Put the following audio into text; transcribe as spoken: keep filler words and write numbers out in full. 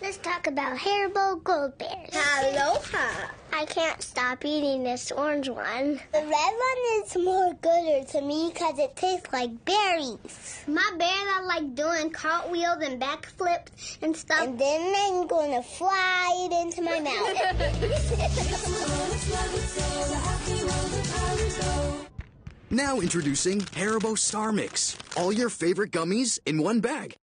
Let's talk about Haribo Gold Bears. Aloha. I can't stop eating this orange one. The red one is more gooder to me because it tastes like berries. My bears are like doing cartwheels and backflips and stuff. And then I'm going to fly it into my mouth. Now introducing Haribo Starmix. All your favorite gummies in one bag.